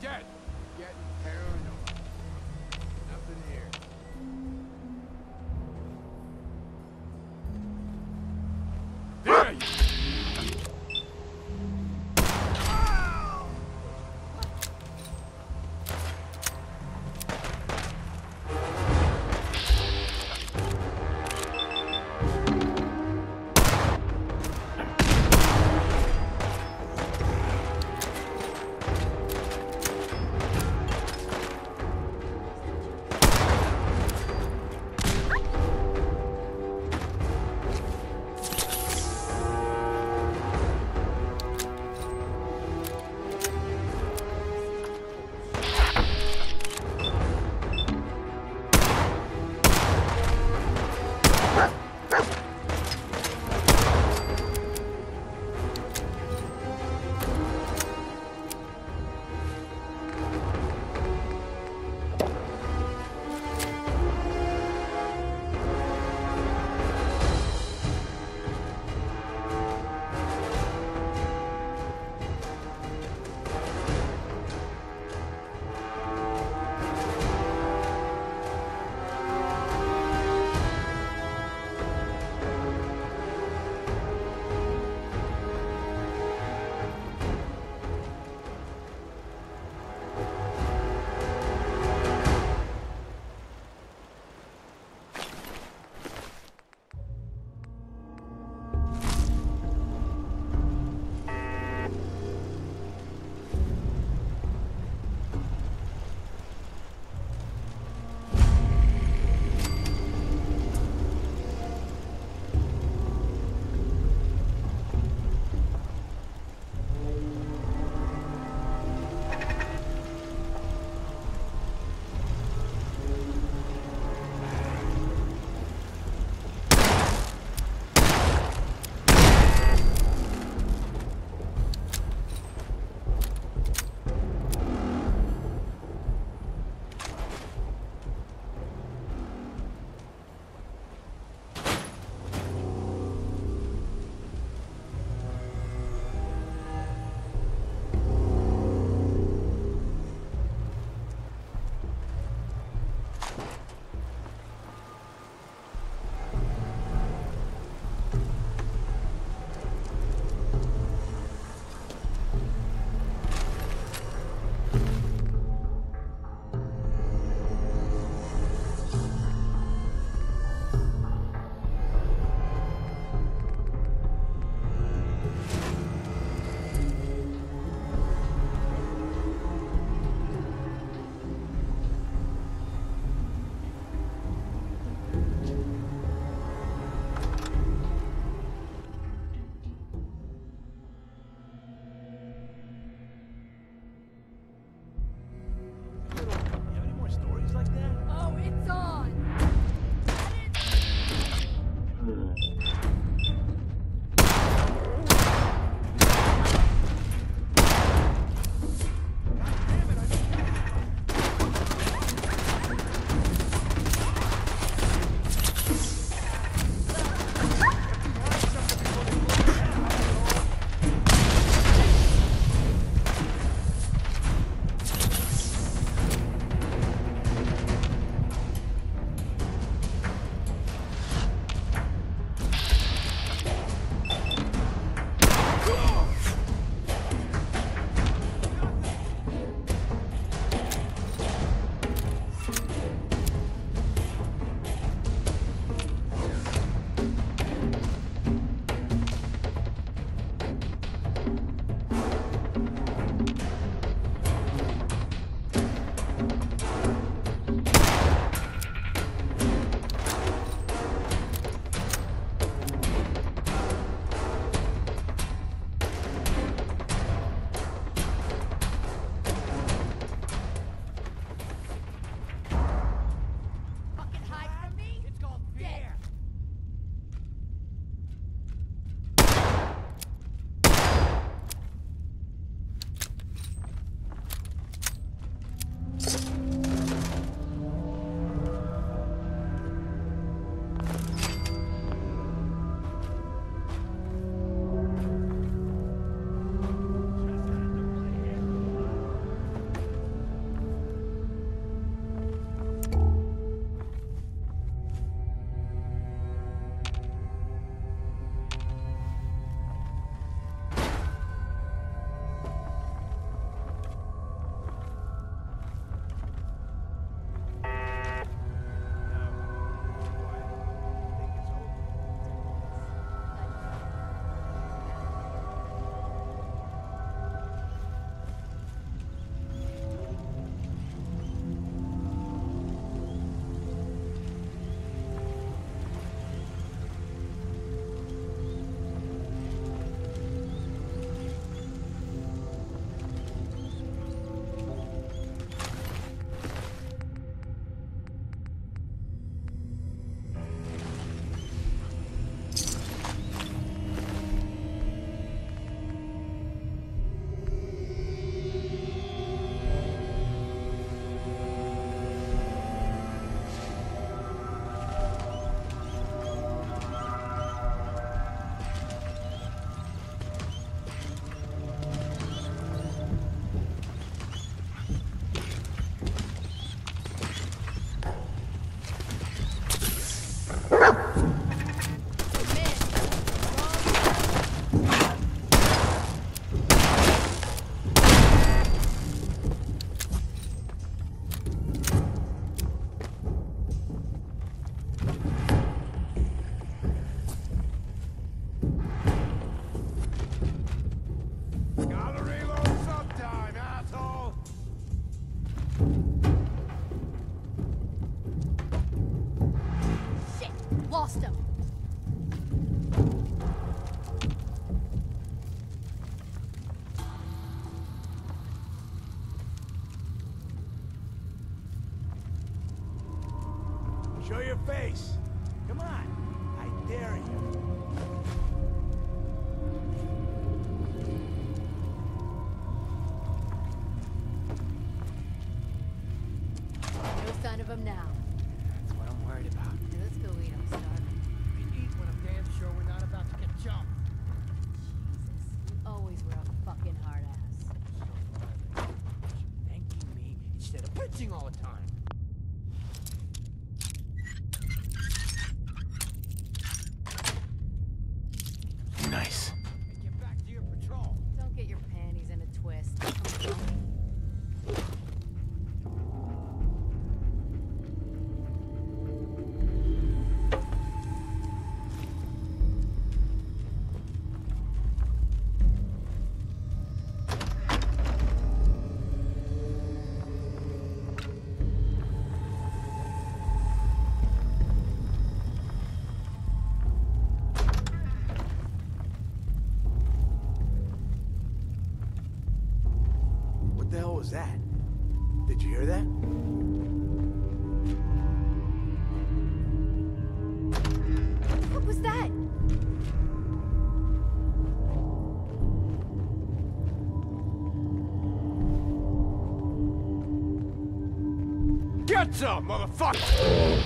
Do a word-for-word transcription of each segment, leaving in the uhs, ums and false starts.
dead. Getting paranoid. Nothing here. There you Show your face. Come on. I dare you. No sign of him now. That's what I'm worried about. Hey, let's go eat. I'm starving. We can eat when I'm damn sure we're not about to get jumped. Jesus, you always were a fucking hard ass. So what? Thanking me instead of pitching all the time. Nice. And get back to your patrol. Don't get your panties in a twist. What the hell was that? Did you hear that? What was that? Get some, motherfucker!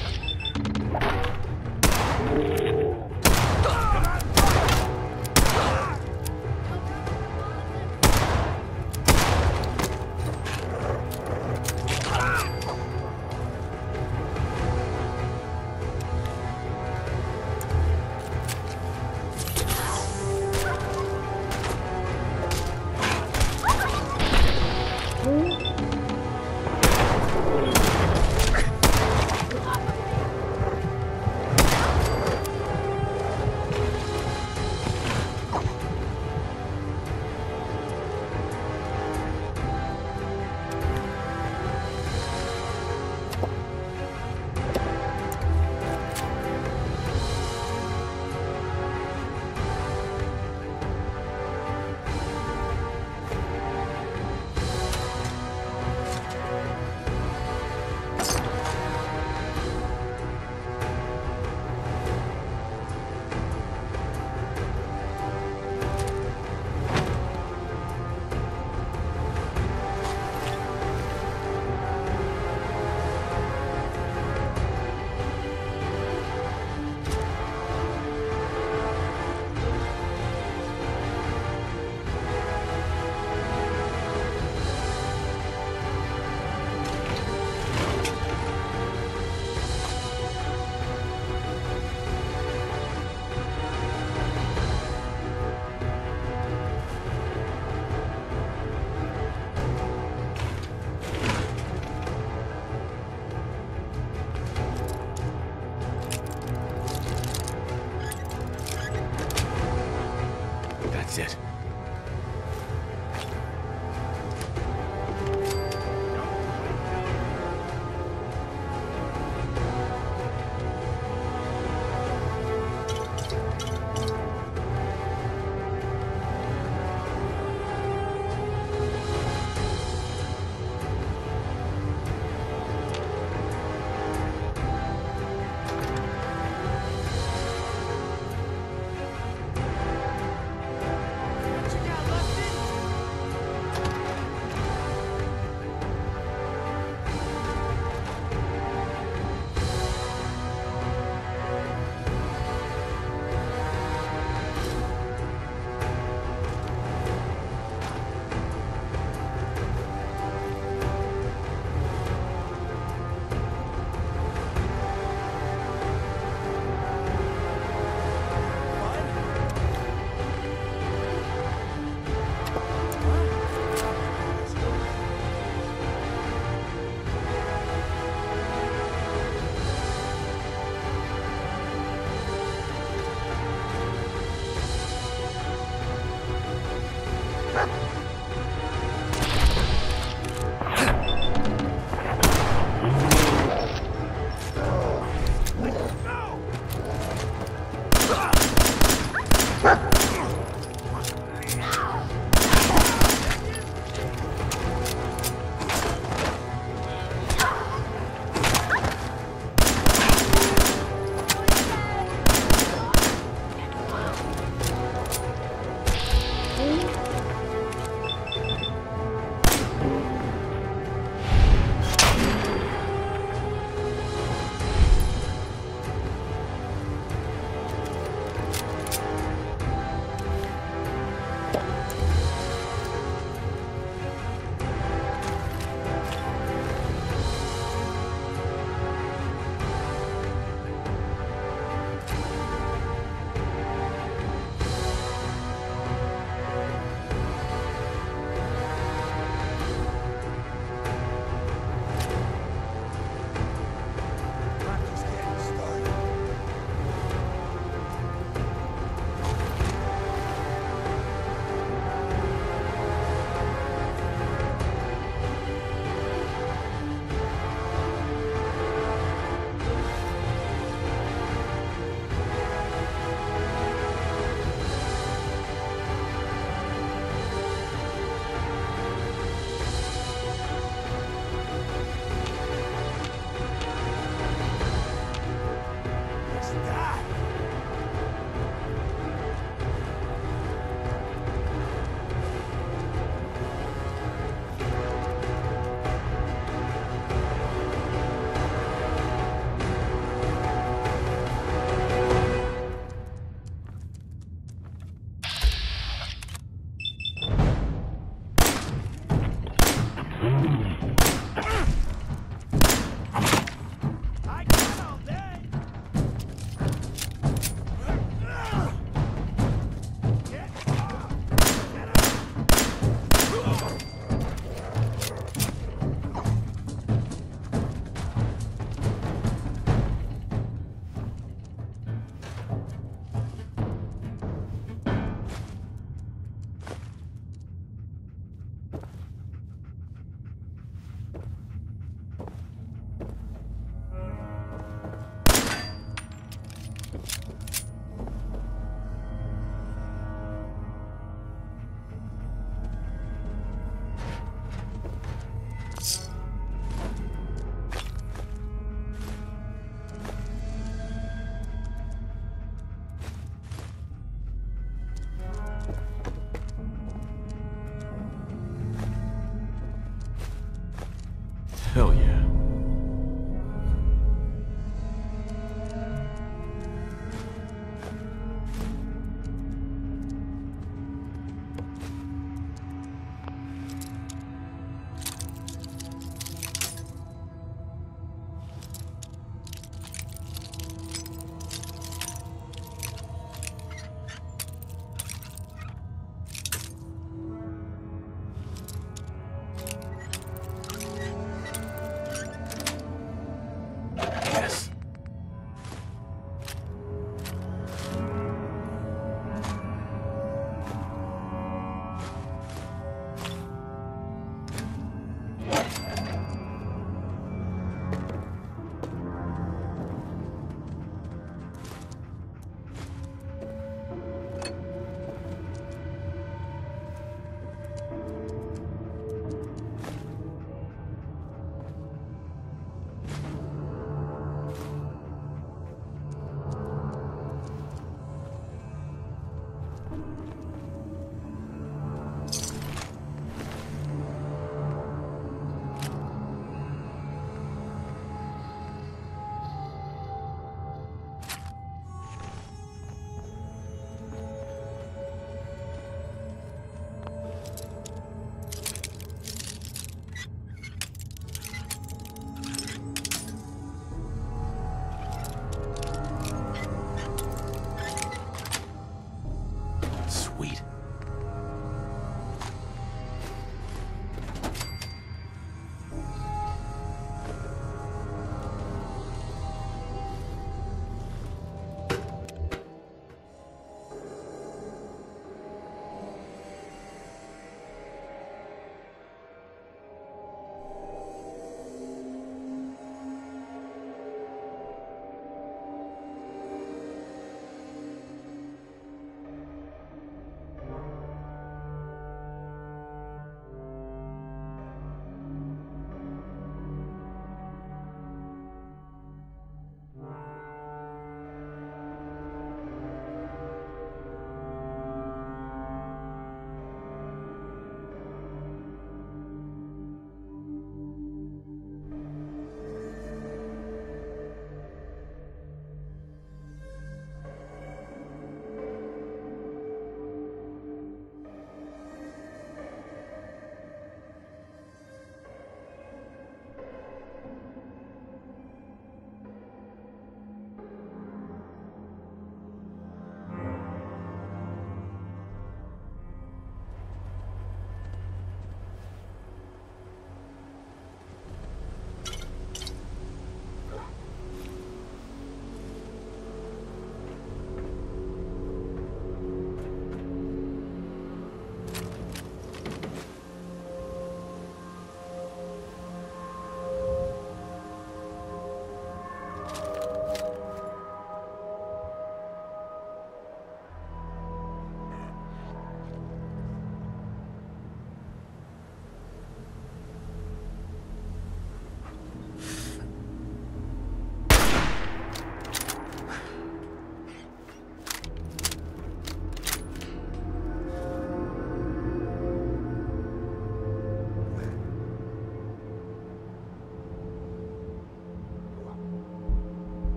Hell yeah.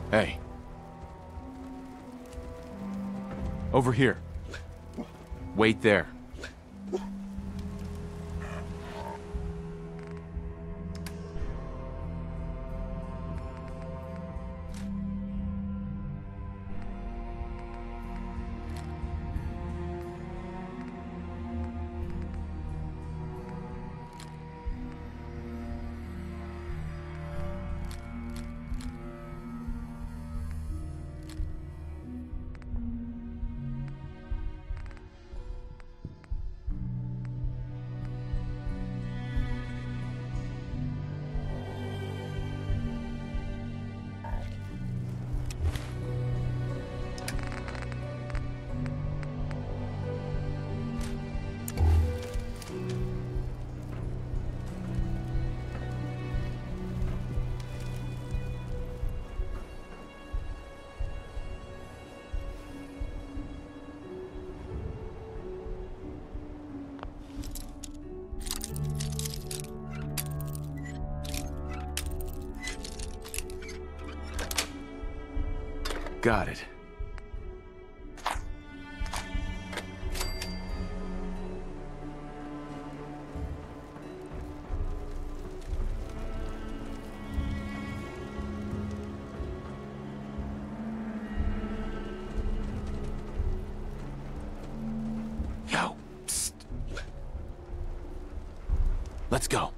Hey. Over here. Wait there. Got it. Yo, psst. Let's go.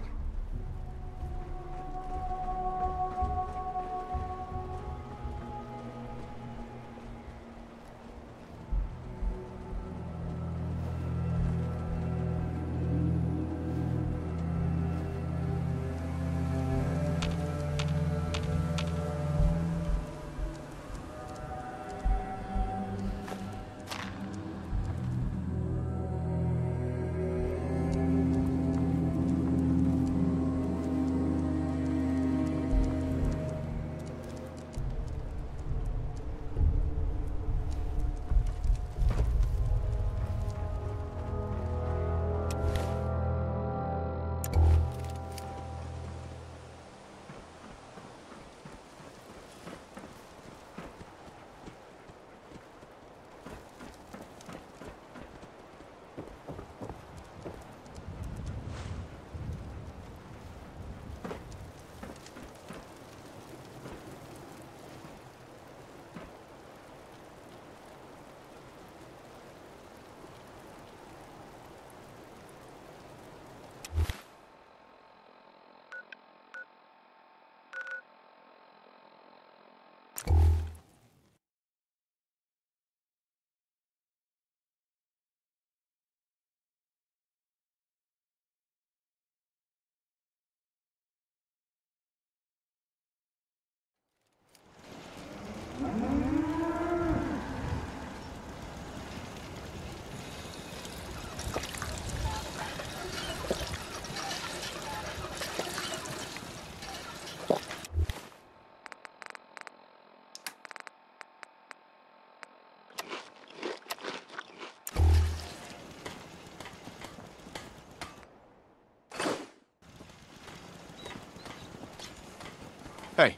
Hey.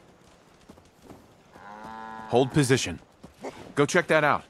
Hold position. Go check that out.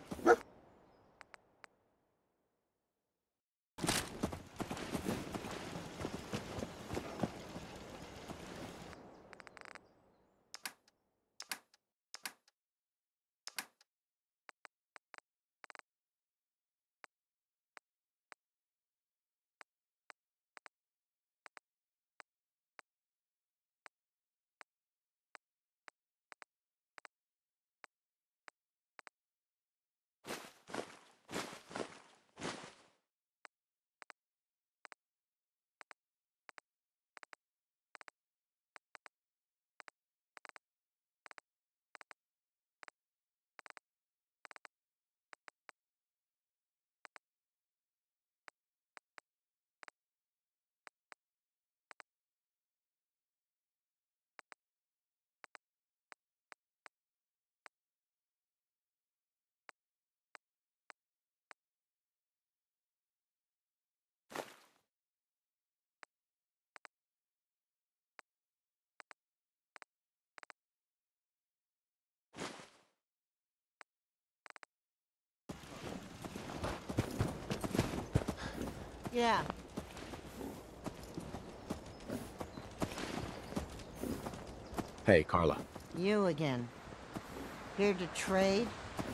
Yeah. Hey, Carla. You again. Here to trade?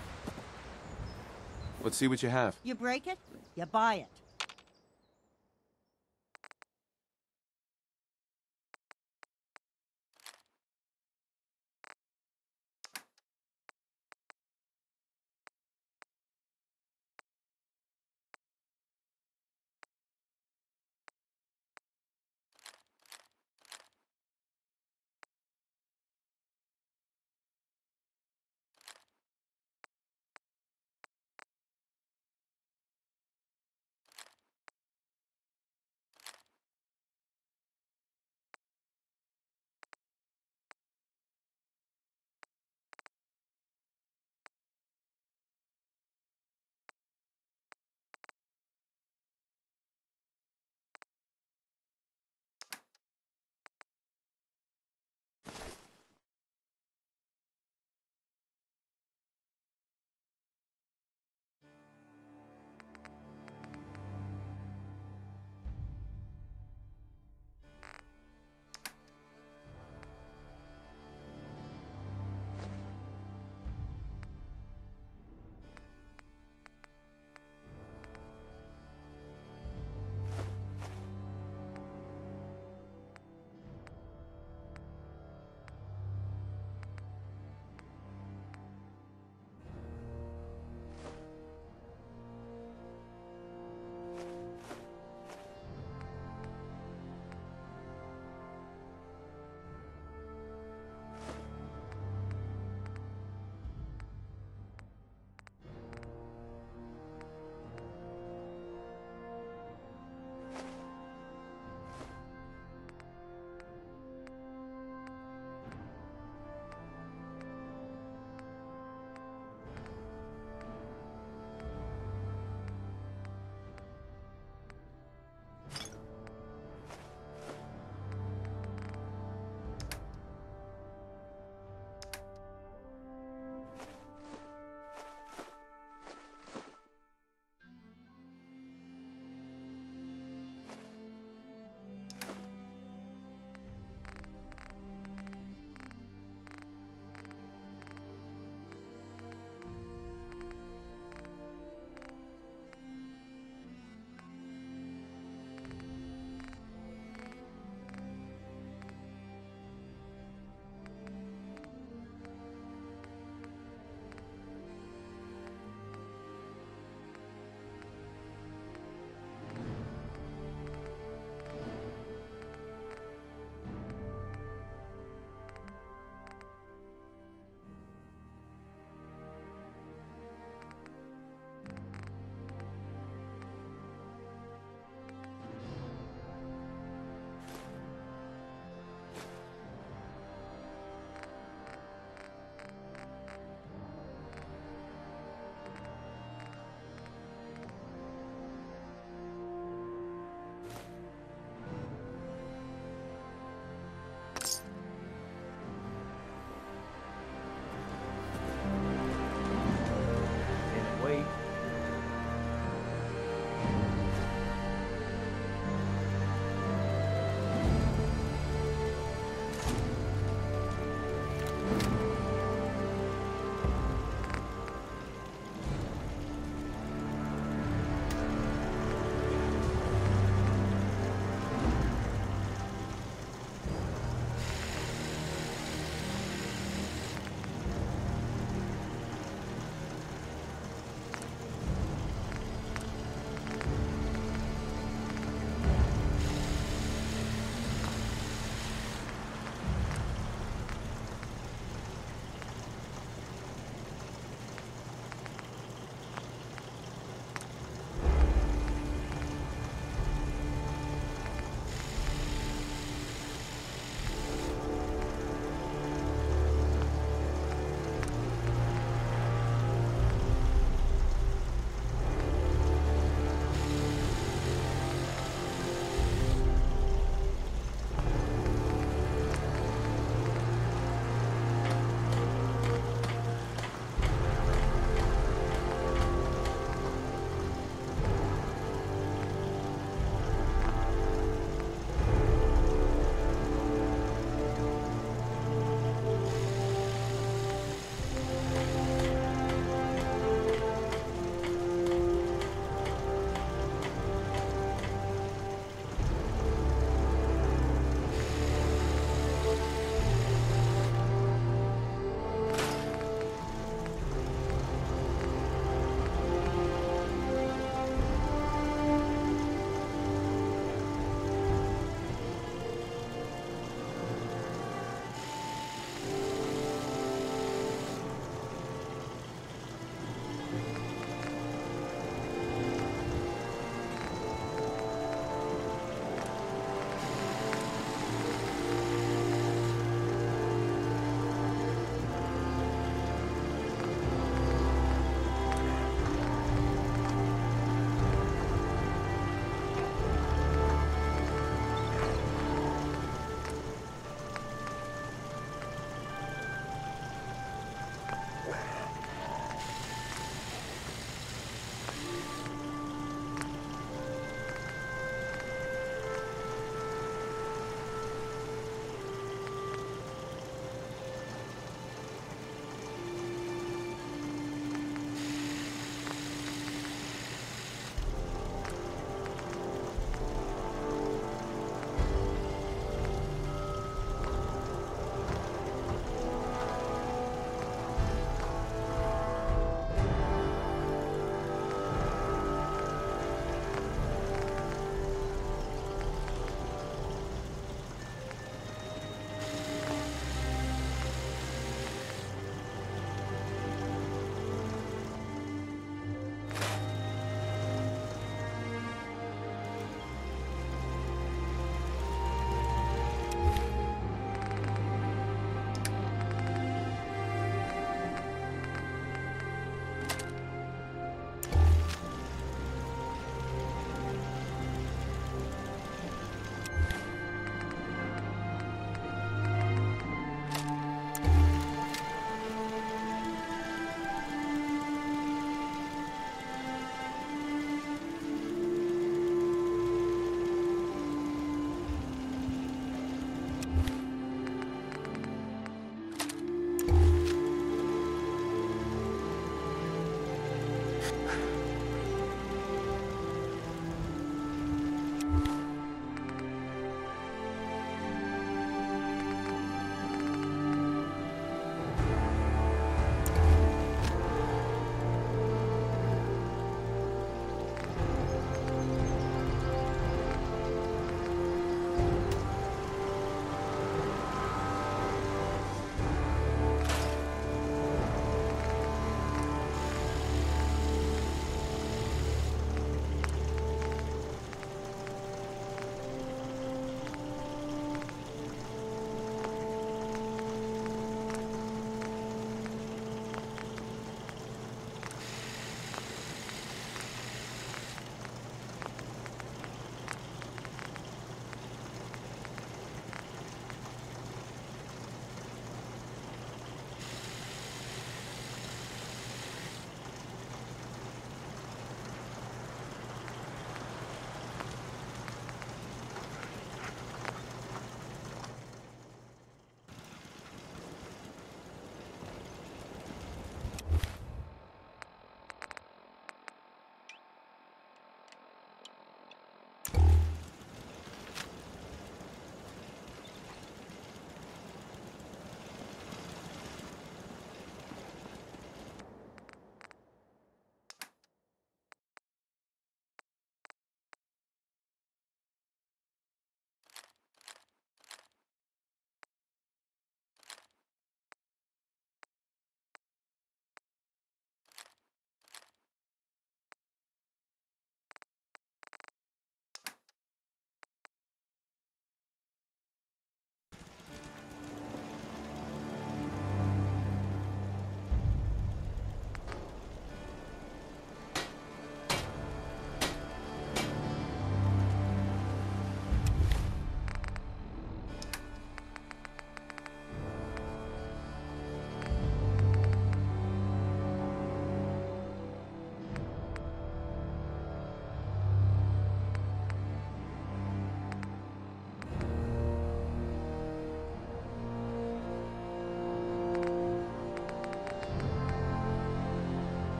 Let's see what you have. You break it, you buy it.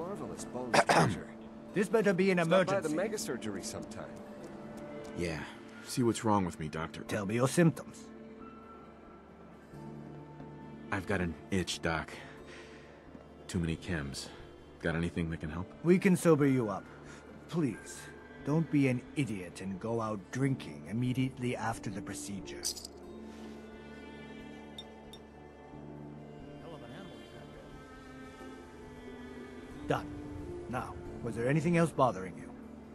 marvelous bone structure. This better be an Stop by emergency. the mega surgery sometime. Yeah. See what's wrong with me, doctor. Tell me your symptoms. I've got an itch, doc. Too many chems. Got anything that can help? We can sober you up. Please, don't be an idiot and go out drinking immediately after the procedure. Hell of an animal you got there. Done. Now, was there anything else bothering you?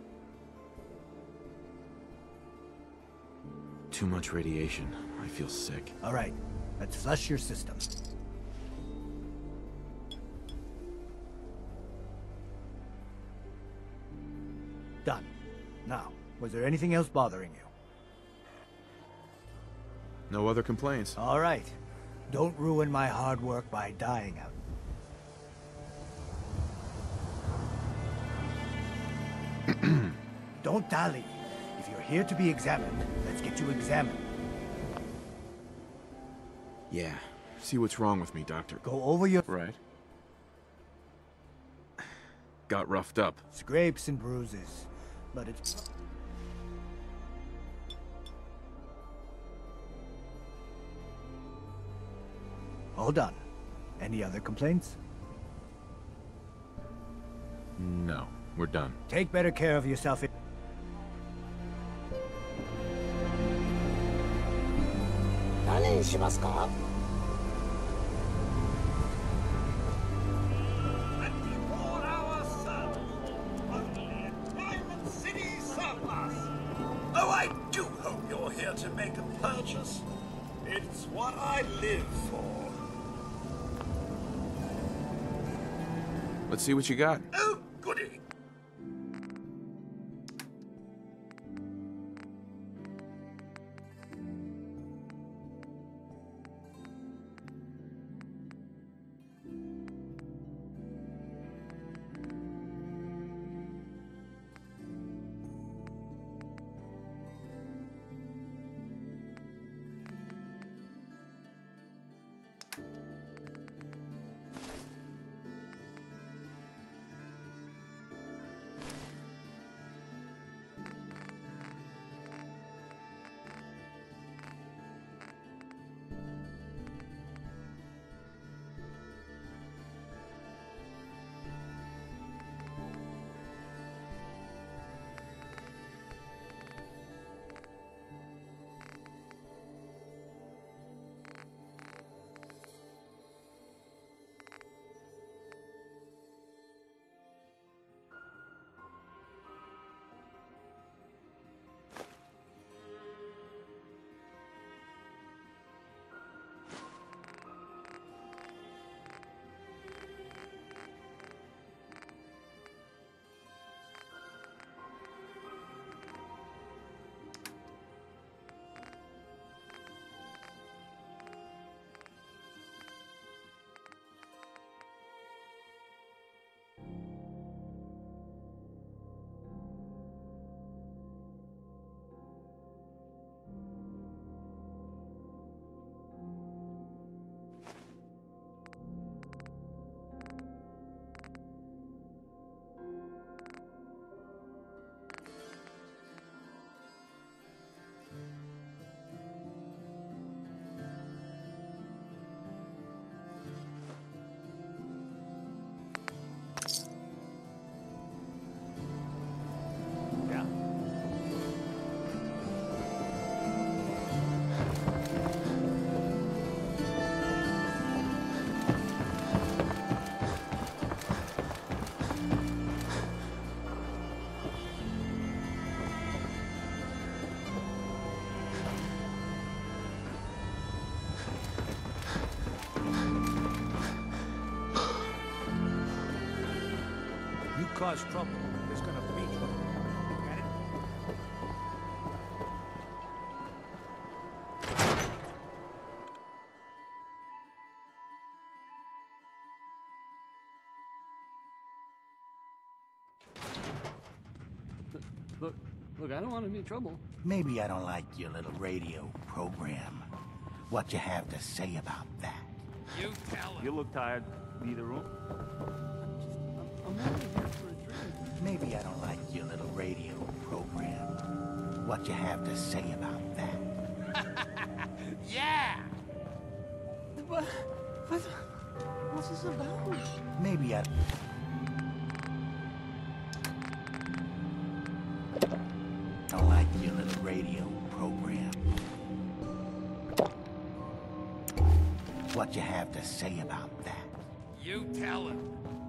Too much radiation. I feel sick. All right, let's flush your system. Done. Now, was there anything else bothering you? No other complaints. All right. Don't ruin my hard work by dying out. Don't dally. If you're here to be examined, let's get you examined. Yeah. See what's wrong with me, doctor. Go over your Right. Got roughed up. scrapes and bruises, but it's... All done. Any other complaints? No. We're done. Take better care of yourself. twenty-four hour sun. Only a Diamond City surplus. Oh, I do hope you're here to make a purchase. It's what I live for. Let's see what you got. Oh, goody. Cause trouble, there's gonna be trouble. Got it? Look, look, I don't want any trouble. Maybe I don't like your little radio program. What you have to say about that? You tell him. You look tired. Leave the room. I'm, Maybe I don't like your little radio program. What you have to say about that? Yeah! What? What? What's this about? Maybe I... don't like your little radio program. What you have to say about that? You tell him.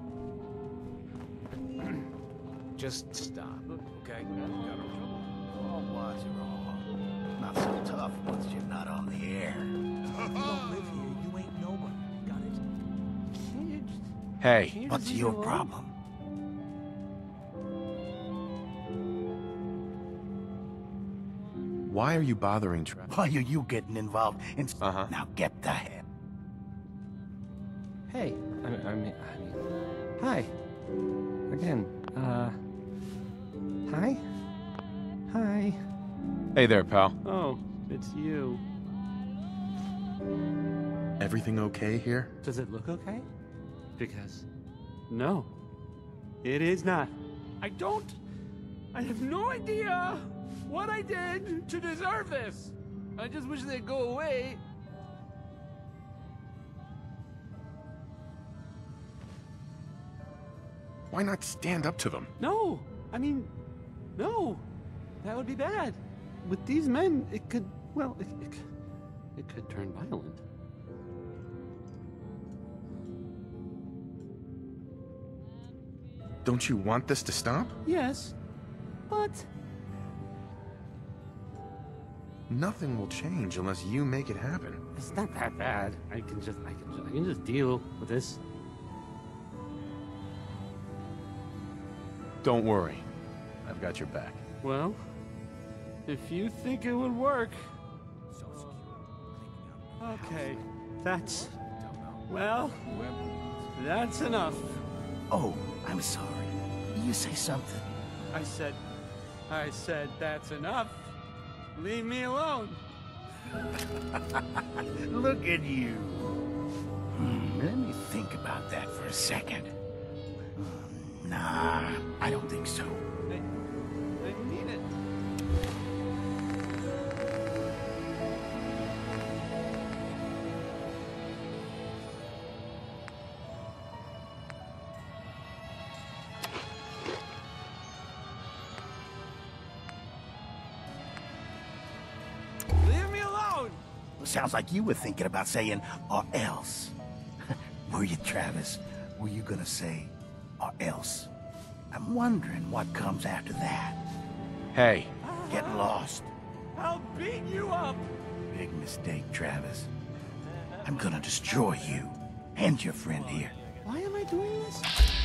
Just stop, okay? Oh, what's wrong? Not so tough once you're not on the air. You don't live here, you ain't nobody. Got it? Can't you just... Hey, can't you What's just leave your me alone? problem? why are you bothering Tra- Why are you getting involved in... Uh-huh. Now get the hell... Hey, I mean, I mean, I mean, hi. Again, uh, hi? Hi. Hey there, pal. Oh, it's you. Everything okay here? Does it look okay? Because, no, it is not. I don't, I have no idea what I did to deserve this. I just wish they'd go away. Why not stand up to them? No, I mean, no, that would be bad. With these men, it could, well, it, it, it could turn violent. Don't you want this to stop? Yes, but Nothing will change unless you make it happen. it's not that bad. I can just, I can, just, I can just deal with this. Don't worry. I've got your back. Well, if you think it would work, So secure. Cleaning out the okay, house. that's, Don't know. well, Whoever that's enough. Oh, I'm sorry. You say something. I said, I said that's enough. Leave me alone. Look at you. Hmm, let me think about that for a second. Hmm, Nah, I don't think so. I, I mean it. Leave me alone. Sounds like you were thinking about saying, or else. Were you, Travis? Were you gonna say, or else? I'm wondering what comes after that. Hey, Get lost. I'll beat you up. Big mistake, Travis. I'm gonna destroy you. And your friend here. Why am I doing this?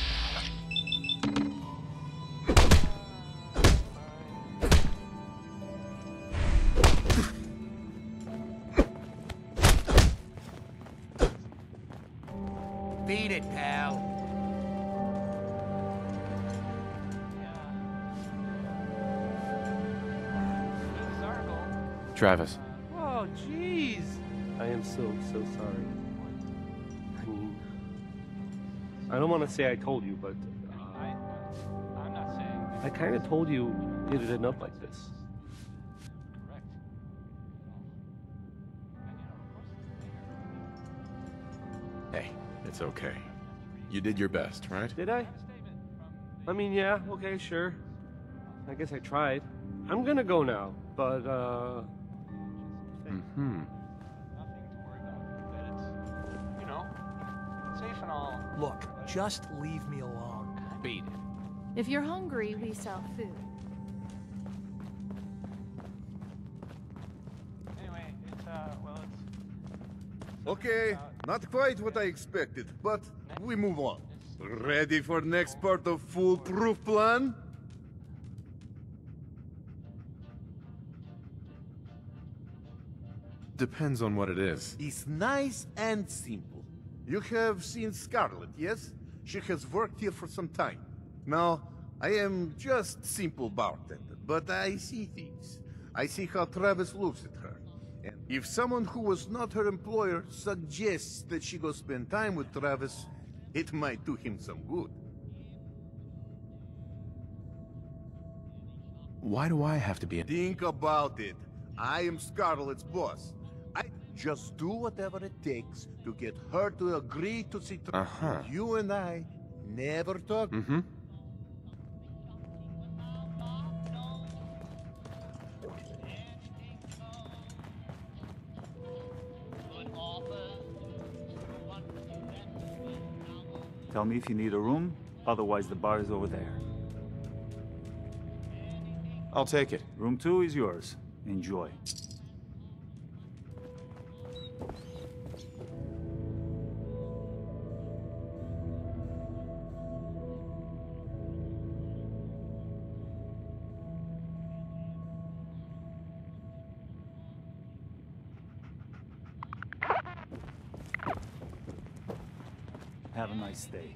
Beat it, pal. Travis. Oh, jeez. I am so, so sorry. I mean, I don't want to say I told you, but uh, I, I'm not saying. I kind of told you it'd end up like this. Hey, it's okay. You did your best, right? Did I? I mean, yeah. Okay, sure. I guess I tried. I'm gonna go now, but uh. Mm-hmm. You know, safe and all. Look, just leave me alone. Beat it. If you're hungry, we sell food. Anyway, it's uh, well, it's. Okay, not quite what I expected, but we move on. Ready for next part of foolproof plan? Depends on what it is. It's nice and simple. You have seen Scarlett, yes? She has worked here for some time. Now, I am just simple bartender, but I see things. I see how Travis looks at her. And if someone who was not her employer suggests that she go spend time with Travis, it might do him some good. Why do I have to be in... Think about it. I am Scarlet's boss. I just do whatever it takes to get her to agree to see... Uh-huh. You and I never talk. Mm-hmm. Tell me if you need a room, otherwise the bar is over there. I'll take it. Room two is yours. Enjoy. Have a nice day.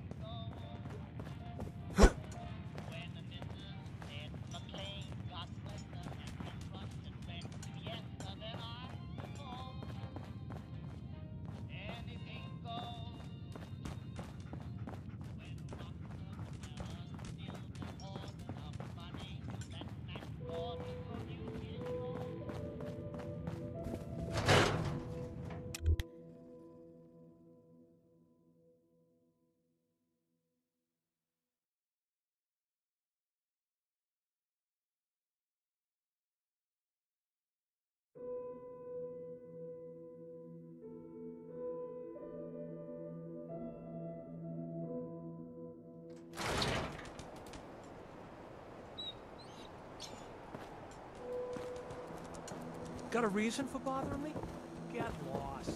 Got a reason for bothering me? Get lost.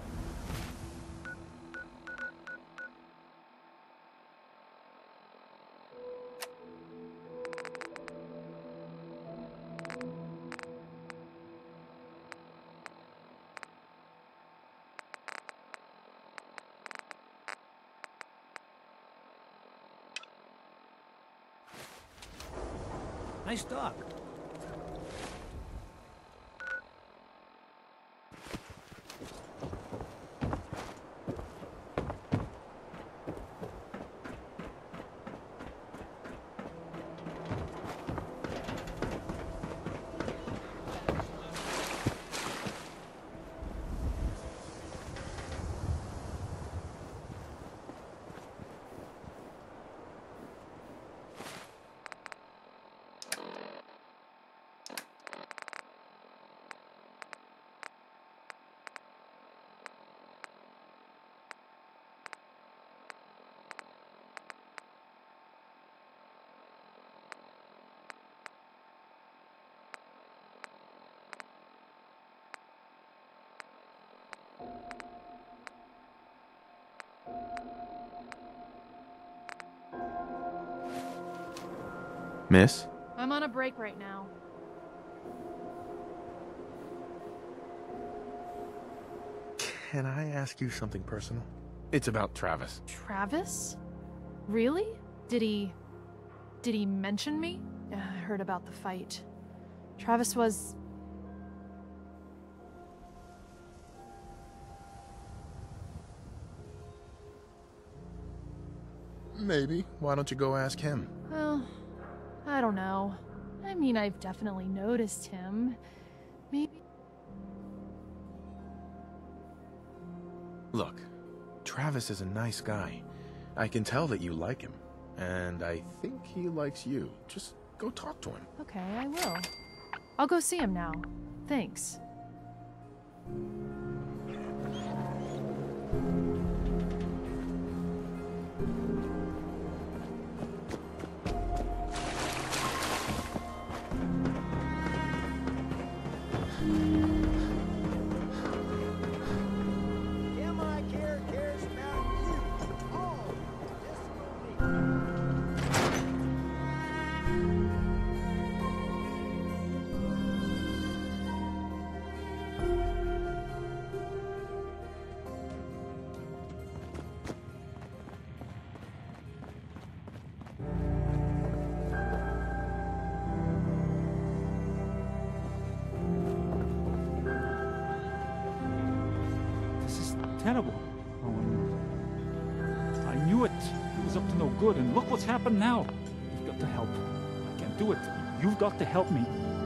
Nice dog. Miss? I'm on a break right now. Can I ask you something personal? It's about Travis. Travis? Really? Did he... Did he mention me? Uh, I heard about the fight. Travis was... Maybe. Why don't you go ask him? Well, I don't know. I mean, I've definitely noticed him. Maybe... Look, Travis is a nice guy. I can tell that you like him. And I think he likes you. Just go talk to him. Okay, I will. I'll go see him now. Thanks. Terrible. Owen. I knew it. It was up to no good, and look what's happened now. You've got to help. I can't do it. You've got to help me.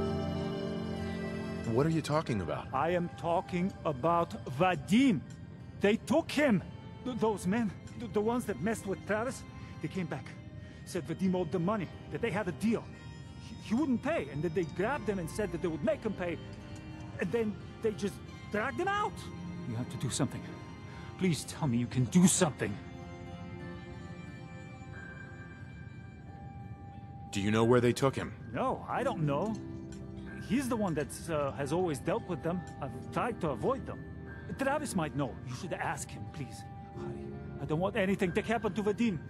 What are you talking about? I am talking about Vadim. They took him. Th those men, th the ones that messed with Travis, they came back. Said Vadim owed them money, that they had a deal. He, he wouldn't pay, and then they grabbed him and said that they would make him pay. And then they just dragged him out. You have to do something. Please tell me you can do something. Do you know where they took him? No, I don't know. He's the one that uh, has always dealt with them. I've tried to avoid them. Travis might know. You should ask him, please. I, I don't want anything to happen to Vadim.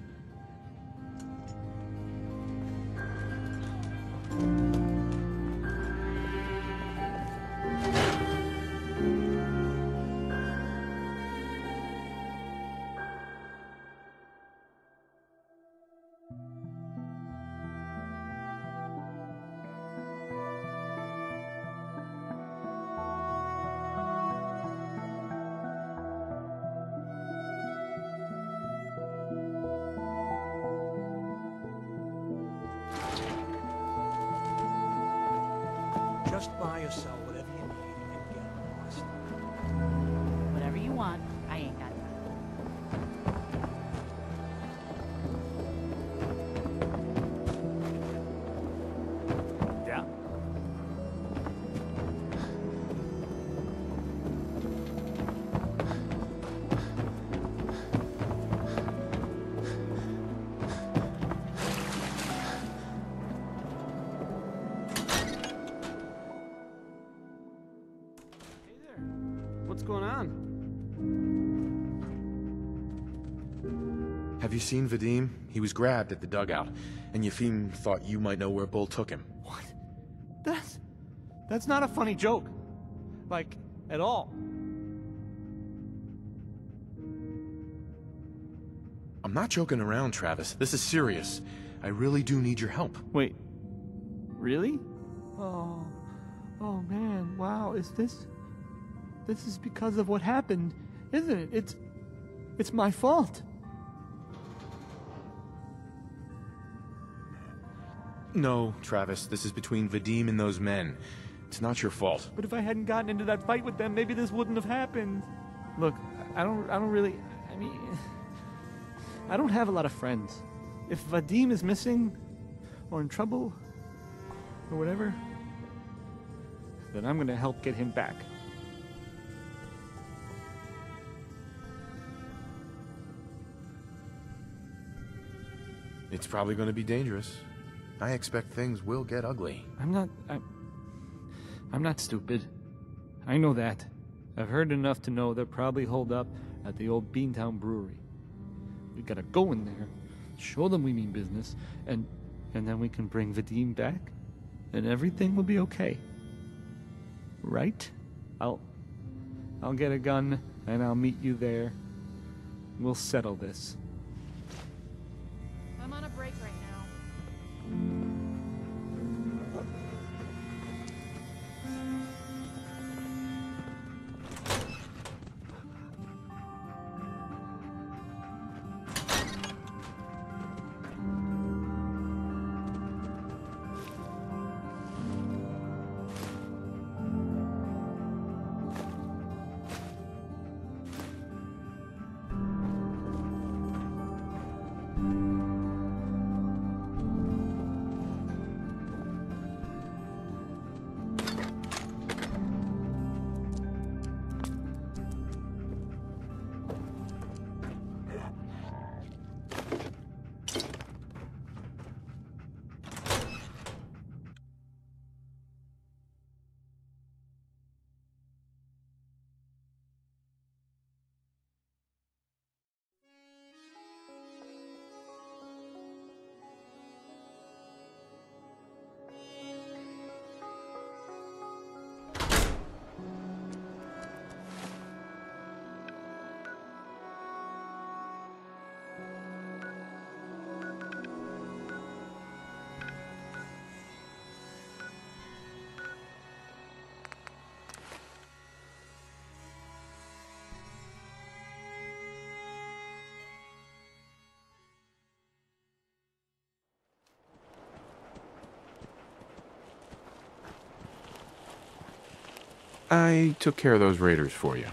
Just buy or sell whatever you need and get lost. Whatever you want, I ain't got time. Yeah? What's going on? Have you seen Vadim? He was grabbed at the dugout, and Yefim thought you might know where Bull took him. What? That's... That's not a funny joke. Like, at all. I'm not joking around, Travis. This is serious. I really do need your help. Wait. Really? Oh... Oh man, wow, is this... This is because of what happened, isn't it? It's... It's my fault. No, Travis, this is between Vadim and those men. It's not your fault. But if I hadn't gotten into that fight with them, maybe this wouldn't have happened. Look, I don't... I don't really... I mean... I don't have a lot of friends. If Vadim is missing, or in trouble, or whatever, then I'm gonna help get him back. It's probably going to be dangerous. I expect things will get ugly. I'm not... I'm, I'm not stupid. I know that. I've heard enough to know they're probably holed up at the old Beantown Brewery. We gotta go in there, show them we mean business, and and then we can bring Vadim back, and everything will be okay. Right? I'll... I'll get a gun, and I'll meet you there. We'll settle this. I'm on a break right now. I took care of those raiders for you.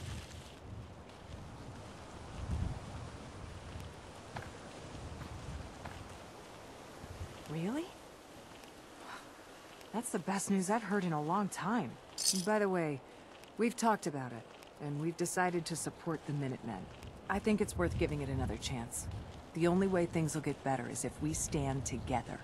Really? That's the best news I've heard in a long time. By the way, we've talked about it, and we've decided to support the Minutemen. I think it's worth giving it another chance. The only way things will get better is if we stand together.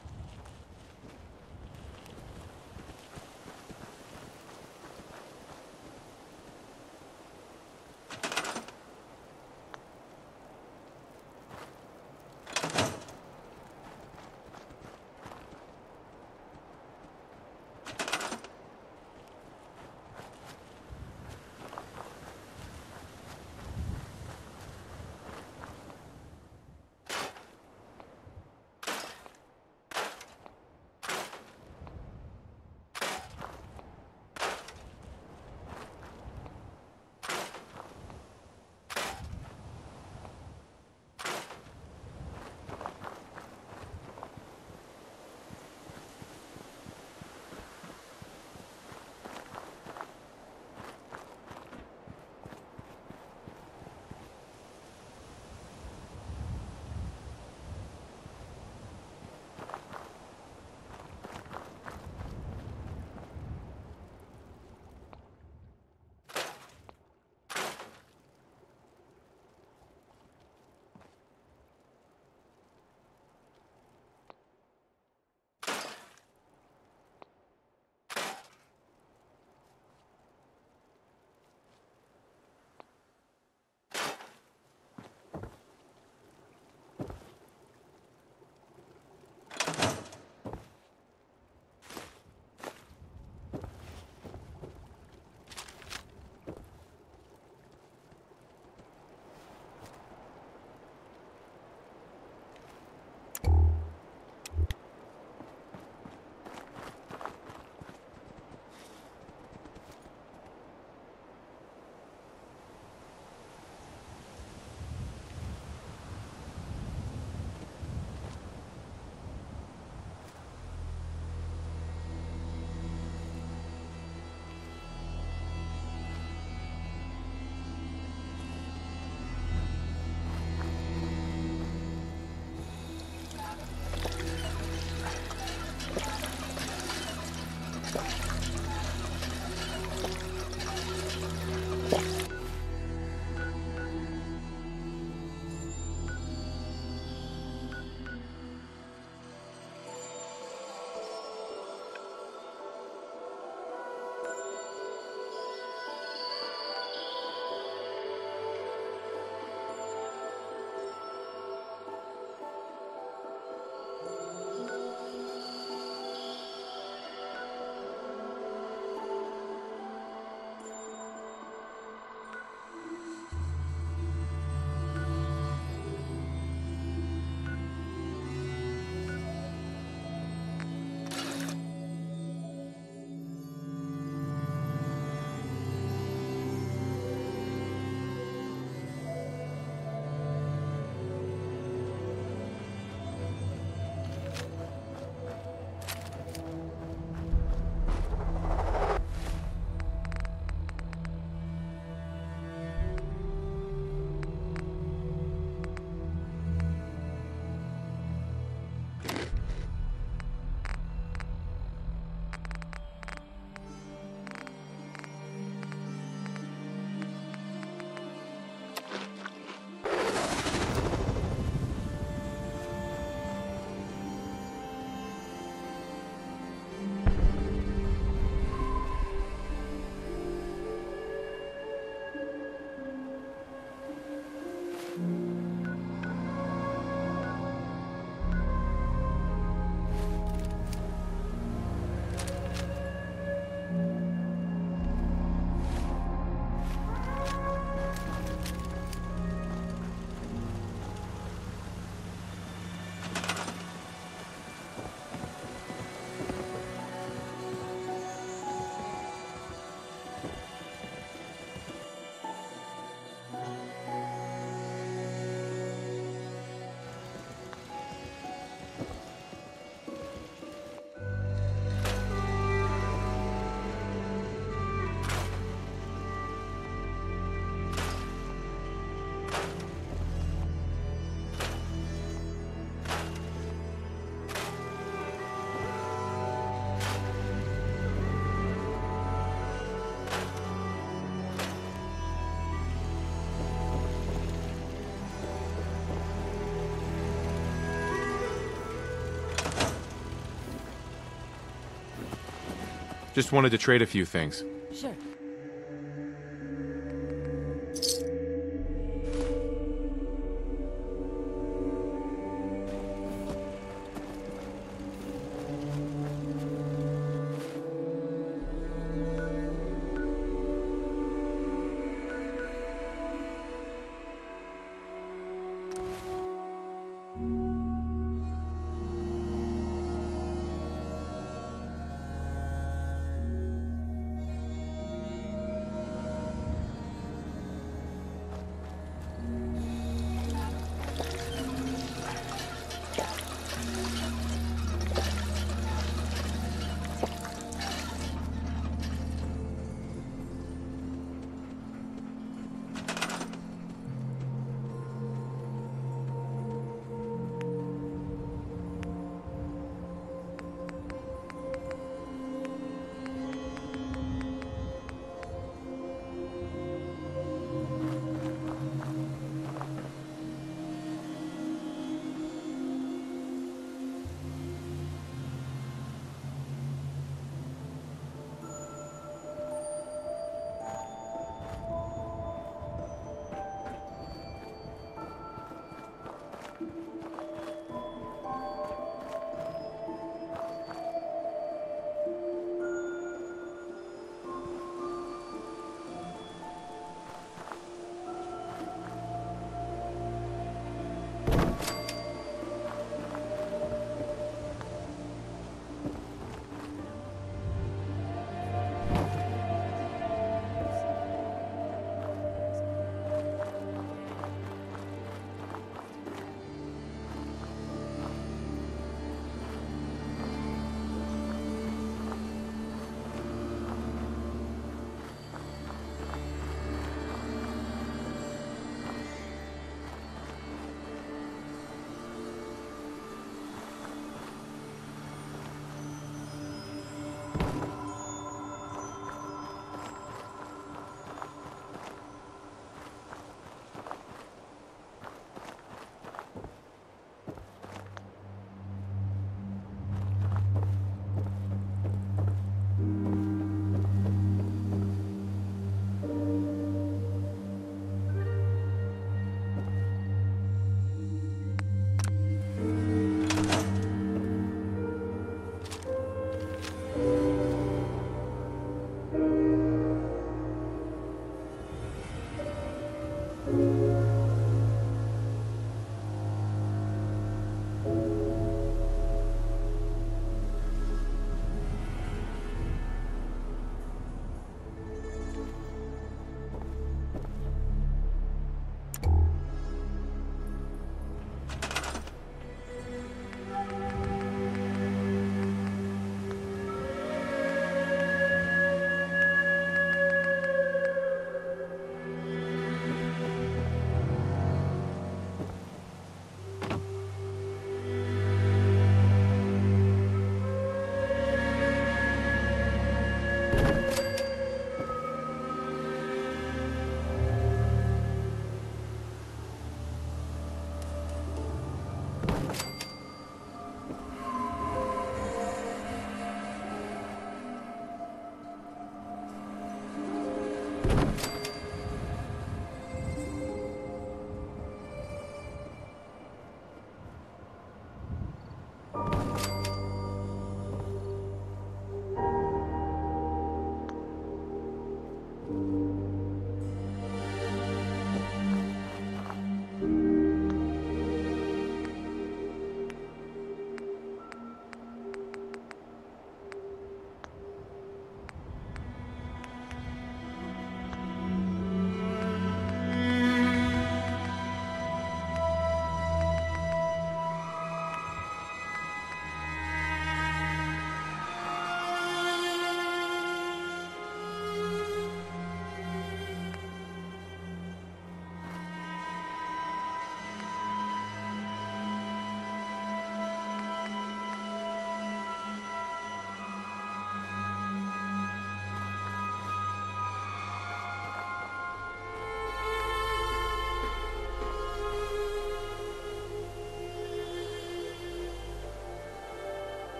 Just wanted to trade a few things. Sure.